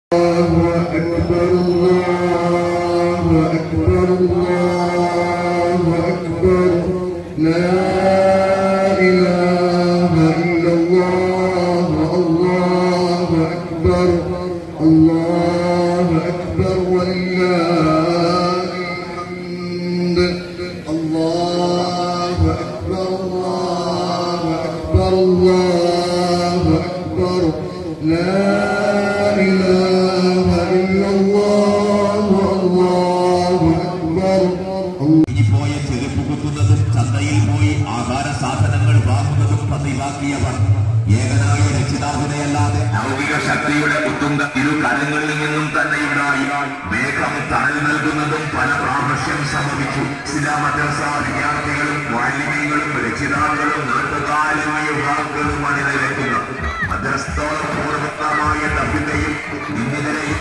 ഏകനായ രക്ഷിതാവിനെയല്ലാതെ ഭൗതിക ശക്തിയുടെ ഉത്തുംഗ ഇരു കരങ്ങളിൽ നിന്നും തന്നെ ഉണ്ടായി മേഘം തണൽ നൽകുന്നതും പല പ്രാവശ്യം സംഭവിച്ചു. ചില മദ്രസ വിദ്യാർത്ഥികളും വാലിമികളും രക്ഷിതാക്കളും നാട്ടുകാരുമായ യുവാക്കളും അണിനിരക്കുന്നു. മദ്രസത്തോളം പൂർവ്വമായ തപ്പിന്റെയും ഇന്നിതരെയും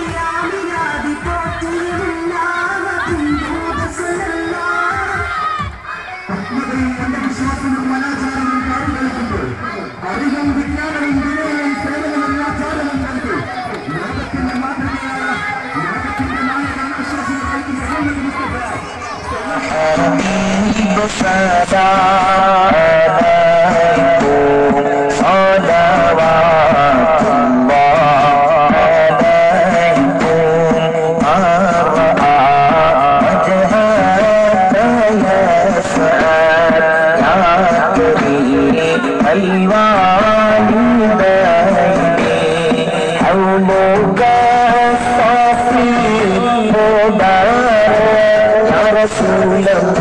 വിശ്വാസവും അനാചാരവും പാടുകളുണ്ട്. അറിവും വിജ്ഞാനവും വിനയവും സേവനവും ആചാരവും നൽകി ലോകത്തിന്റെ മാതൃകയായ ലോകത്തിന്റെ നായകൻ വിശ്വാസികൾക്ക് رسول الله